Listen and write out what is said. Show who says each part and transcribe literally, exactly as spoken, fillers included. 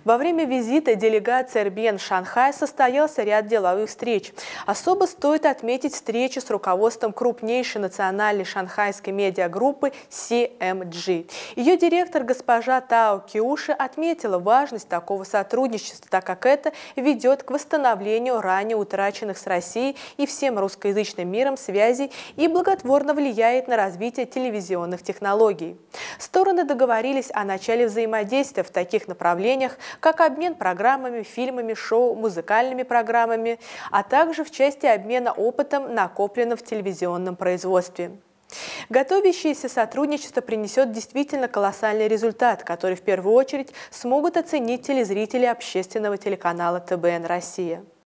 Speaker 1: Во время визита делегации эр би эн в Шанхай состоялся ряд деловых встреч. Особо стоит отметить встречу с руководством крупнейшей национальной шанхайской медиагруппы си эм джи. Ее директор госпожа Тао Киуши отметила важность такого сотрудничества, так как это ведет к восстановлению ранее утраченных с Россией и всем русскоязычным миром связей и благотворно влияет на развитие телевизионных технологий. Стороны договорились о начале взаимодействия в таких направлениях, как обмен программами, фильмами, шоу, музыкальными программами, а также в части обмена опытом, накопленным в телевизионном производстве. Готовящееся сотрудничество принесет действительно колоссальный результат, который в первую очередь смогут оценить телезрители общественного телеканала тэ бэ эн Россия.